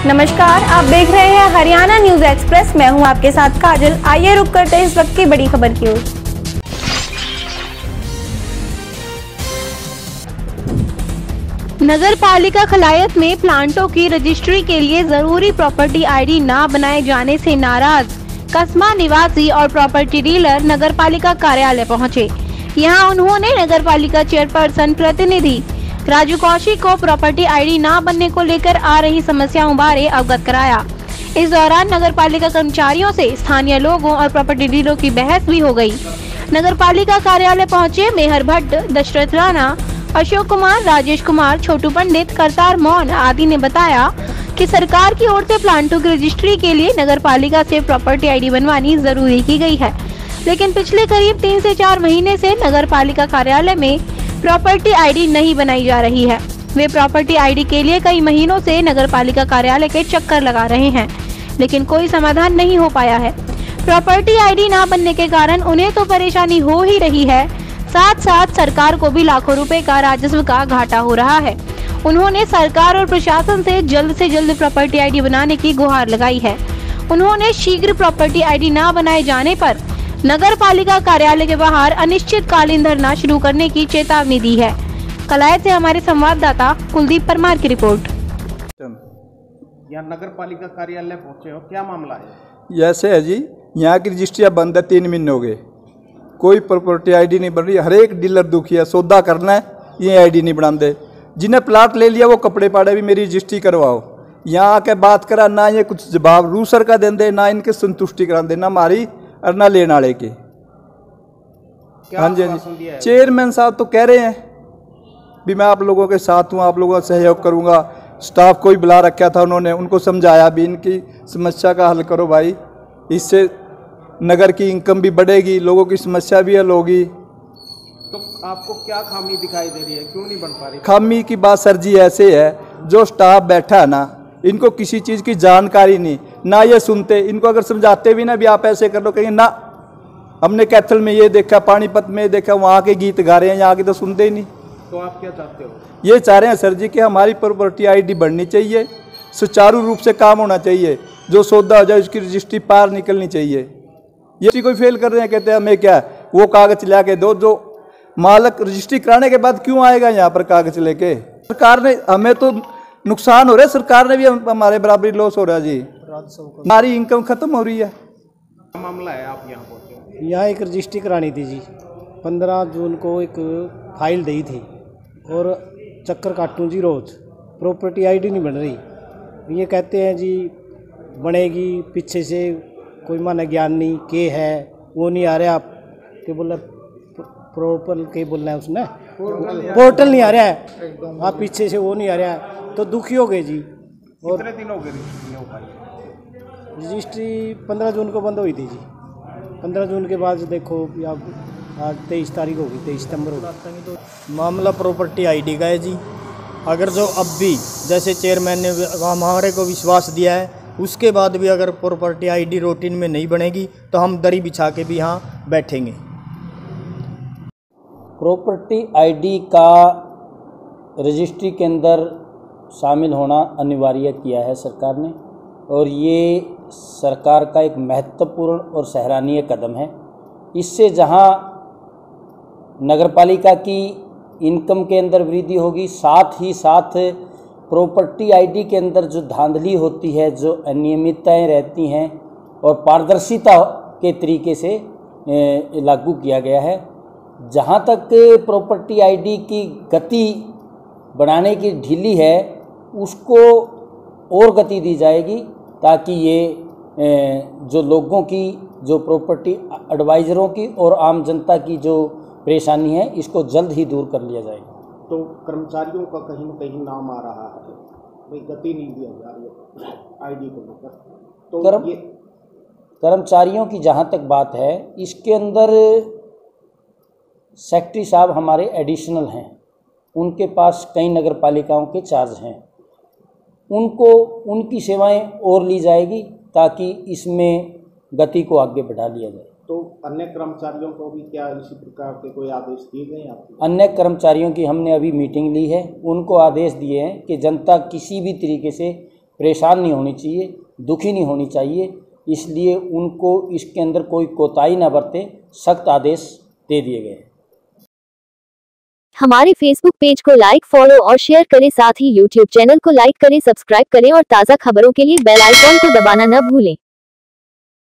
नमस्कार, आप देख रहे हैं हरियाणा न्यूज एक्सप्रेस। मैं हूं आपके साथ काजल। आइए रुक करते हैं इस वक्त की बड़ी खबर की ओर। नगर पालिका खलायत में प्लांटों की रजिस्ट्री के लिए जरूरी प्रॉपर्टी आईडी न बनाए जाने से नाराज कस्बा निवासी और प्रॉपर्टी डीलर नगर पालिका कार्यालय पहुंचे। यहां उन्होंने नगर पालिका चेयरपर्सन प्रतिनिधि राजू कौशिक को प्रॉपर्टी आईडी न बनने को लेकर आ रही समस्याओं बारे अवगत कराया। इस दौरान नगर पालिका कर्मचारियों से स्थानीय लोगों और प्रॉपर्टी डीलरों की बहस भी हो गई। नगर पालिका कार्यालय पहुंचे मेहर भट्ट, दशरथ राणा, अशोक कुमार, राजेश कुमार, छोटू पंडित, करतार मौन आदि ने बताया कि सरकार की ओर से प्लांटों की रजिस्ट्री के लिए नगर पालिका से प्रॉपर्टी आईडी बनवानी जरूरी की गई है, लेकिन पिछले करीब 3 से 4 महीने से नगर पालिका कार्यालय में प्रॉपर्टी आईडी नहीं बनाई जा रही है। वे प्रॉपर्टी आईडी के लिए कई महीनों से नगर पालिका कार्यालय के चक्कर लगा रहे हैं, लेकिन कोई समाधान नहीं हो पाया है। प्रॉपर्टी आईडी ना बनने के कारण उन्हें तो परेशानी हो ही रही है, साथ साथ सरकार को भी लाखों रुपए का राजस्व का घाटा हो रहा है। उन्होंने सरकार और प्रशासन से जल्द प्रॉपर्टी आईडी बनाने की गुहार लगाई है। उन्होंने शीघ्र प्रॉपर्टी आईडी ना बनाए जाने पर नगर पालिका कार्यालय के बाहर अनिश्चितकालीन धरना शुरू करने की चेतावनी दी है। कलायत से हमारे संवाददाता कुलदीप परमार की रिपोर्ट। यहाँ नगर पालिका कार्यालय पहुंचे हो, क्या मामला है? ऐसे है जी, यहाँ की रजिस्ट्रियाँ बंद है, 3 महीने हो गए, कोई प्रॉपर्टी आईडी नहीं बन रही। हर एक डीलर दुखी है, सौदा करना है ये आईडी नहीं बनाते। जिन्हें प्लाट ले लिया वो कपड़े पाड़े भी मेरी रजिस्ट्री करवाओ। यहाँ आके बात करा ना, ये कुछ जवाब रूसर का देंदे, ना इनके संतुष्टि करा देना हमारी और ना लेने वाले के। हाँ जी, चेयरमैन साहब तो कह रहे हैं भी मैं आप लोगों के साथ हूँ, आप लोगों का सहयोग करूँगा। स्टाफ को ही बुला रखा था उन्होंने, उनको समझाया भी इनकी समस्या का हल करो भाई, इससे नगर की इनकम भी बढ़ेगी, लोगों की समस्या भी हल होगी। तो आपको क्या खामी दिखाई दे रही है, क्यों नहीं बन पा रही? खामी की बात सर जी ऐसे है, जो स्टाफ बैठा है ना, इनको किसी चीज़ की जानकारी नहीं, ना ये सुनते। इनको अगर समझाते भी ना भी आप ऐसे कर लो, कहेंगे ना हमने कैथल में ये देखा, पानीपत में देखा, वहाँ के गीत गा रहे हैं, यहाँ के तो सुनते ही नहीं। तो आप क्या चाहते हो? ये चाह रहे हैं सर जी कि हमारी प्रॉपर्टी आईडी बढ़नी चाहिए, सुचारू रूप से काम होना चाहिए, जो सौदा हो जाए उसकी रजिस्ट्री पार निकलनी चाहिए। ये कोई फेल कर रहे हैं, कहते हैं हमें क्या वो कागज ला के दो, जो मालक रजिस्ट्री कराने के बाद क्यों आएगा यहाँ पर कागज लेके? सरकार ने हमें तो नुकसान हो रहा है, सरकार ने भी हमारे बराबरी लॉस हो रहा है जी, हमारी इनकम खत्म हो रही है। क्या मामला है, आप यहाँ पहुँचे? यहाँ एक रजिस्ट्री करानी थी जी, 15 जून को एक फाइल दी थी और चक्कर काटूँ जी रोज़, प्रॉपर्टी आईडी नहीं बन रही। ये कहते हैं जी बनेगी, पीछे से कोई माना ज्ञान नहीं के है वो नहीं आ रहा, के बोला प्रॉपर के बोलना है उसने, पोर्टल नहीं आ रहा है, आप पीछे से वो नहीं आ रहा है, तो दुखी हो गए जी। और कितने दिन हो गए रजिस्ट्री 15 जून को बंद हुई थी जी। 15 जून के बाद देखो आज 23 तारीख होगी, 23 सितंबर होगी। मामला प्रॉपर्टी आईडी का है जी। अगर जो अब भी जैसे चेयरमैन ने हमारे को विश्वास दिया है, उसके बाद भी अगर प्रॉपर्टी आईडी रूटीन में नहीं बनेगी तो हम दरी बिछा के भी यहाँ बैठेंगे। प्रॉपर्टी आईडी का रजिस्ट्री के अंदर शामिल होना अनिवार्य किया है सरकार ने, और ये सरकार का एक महत्वपूर्ण और सराहनीय कदम है। इससे जहां नगरपालिका की इनकम के अंदर वृद्धि होगी, साथ ही साथ प्रॉपर्टी आईडी के अंदर जो धांधली होती है, जो अनियमितताएं रहती हैं और पारदर्शिता के तरीके से लागू किया गया है। जहां तक प्रॉपर्टी आईडी की गति बढ़ाने की ढीली है, उसको और गति दी जाएगी, ताकि ये जो लोगों की, जो प्रॉपर्टी एडवाइज़रों की और आम जनता की जो परेशानी है, इसको जल्द ही दूर कर लिया जाएगा। तो कर्मचारियों का कहीं न कहीं नाम आ रहा है, कोई गति नहीं दिया जा रही है आईडी को लेकर, तो ये कर्मचारियों की जहाँ तक बात है, इसके अंदर सेक्रेटरी साहब हमारे एडिशनल हैं, उनके पास कई नगर पालिकाओं के चार्ज हैं, उनको उनकी सेवाएं और ली जाएगी ताकि इसमें गति को आगे बढ़ा लिया जाए। तो अन्य कर्मचारियों को भी क्या इसी प्रकार के कोई आदेश दिए गए हैं? अन्य कर्मचारियों की हमने अभी मीटिंग ली है, उनको आदेश दिए हैं कि जनता किसी भी तरीके से परेशान नहीं होनी चाहिए, दुखी नहीं होनी चाहिए। इसलिए उनको इसके अंदर कोई कोताही न बरते, सख्त आदेश दे दिए गए। हमारे फेसबुक पेज को लाइक, फॉलो और शेयर करें। साथ ही यूट्यूब चैनल को लाइक करें, सब्सक्राइब करें और ताज़ा खबरों के लिए बेल आइकॉन को दबाना न भूलें।